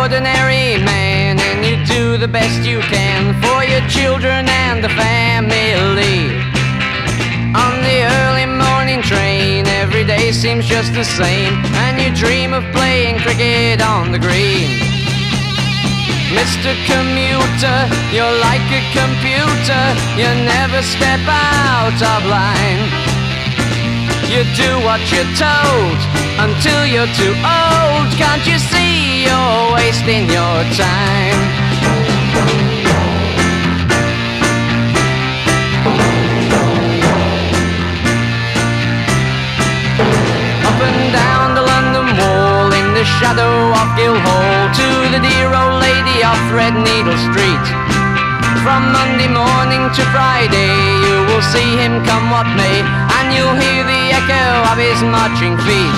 ordinary man, and you do the best you can for your children and the family. On the early morning train, every day seems just the same, and you dream of playing cricket on the green. Mr. Commuter, you're like a computer, you never step out of line. You do what you're told until you're too old. Can't you see you're wasting your time? Up and down the London Wall, in the shadow of Guildhall, to the dear old lady of Threadneedle Street. From Monday morning to Friday, you will see him come what may, and you'll hear the echo of his marching feet.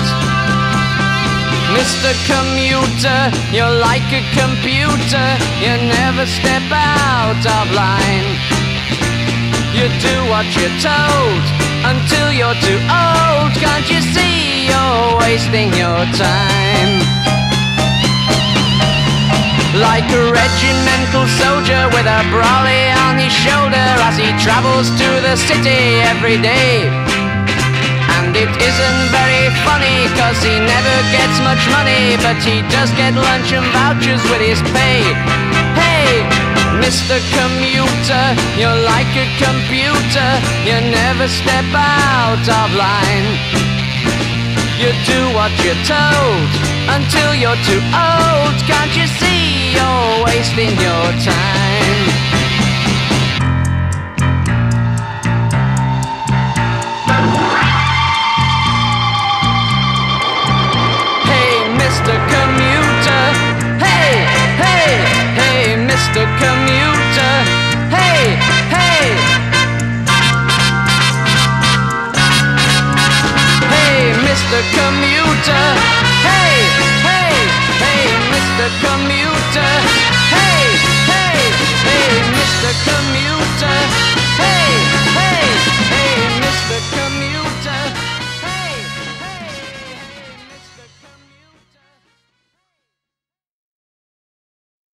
Mr. Commuter, you're like a computer, you never step out of line. You do what you're told until you're too old. Can't you see you're wasting your time? Like a regimental soldier with a brolly on his shoulder, as he travels to the city every day. And it isn't very funny, cause he never gets much money, but he does get lunch and vouchers with his pay. Hey, Mr. Commuter, you're like a computer, you never step out of line. You do what you're told until you're too old. Can't you see you're wasting your time? Hey, Mr. Commuter, hey, hey, hey, Mr. Commuter, hey, hey. Hey, Mr. Commuter, hey!